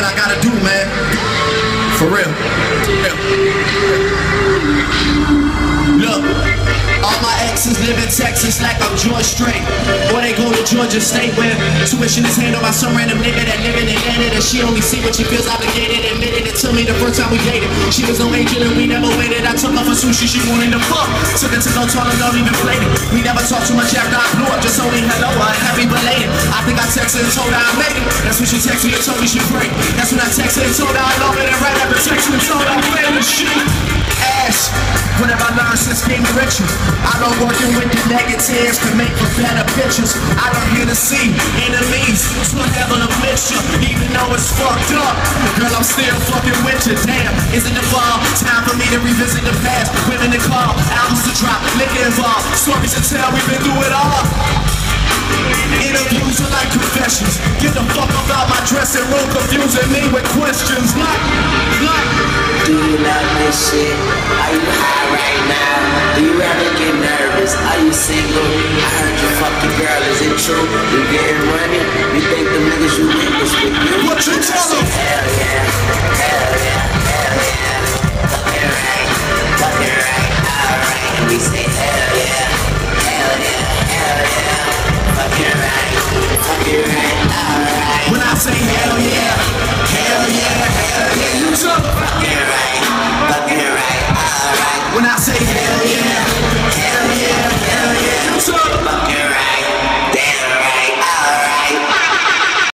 I gotta do, man. For real. Look, all my exes live in Texas like I'm George Strait. Or they go to Georgia State where tuition is handled by some random nigga that living in Canada. She only see what she feels obligated. Admitted it to me the first time we dated. She was no angel and we never waited. I took her for sushi, she wanted to fuck. Took her to go tall and don't even play it. We never talked too much after I blew up. Just only hello, I'm happy belated. I think I texted and told her I made it. That's when she texted me and told me she prayed. That's when I texted and told her I love it. And right after texting and told her I'm playing shit. Ash, what have I learned since being richer? I love working with the negatives to make for better pictures. I don't hear to see enemies to heaven a mixture. Even though it's fucked up, girl, I'm still fucking with you. Damn, isn't it fall? Time for me to revisit the past. Women to call, albums to drop, liquor involved, stories to tell, we've been through it all. Interviews are like confessions. Give a fuck about my dressing room, confusing me with questions like do you love this shit? Are you high right now? Do you ever get nervous? Are you single? I heard you fuck your girl, is it true? You getting money? You think the niggas you with is with you? what you tell them? Hell yeah, hell yeah.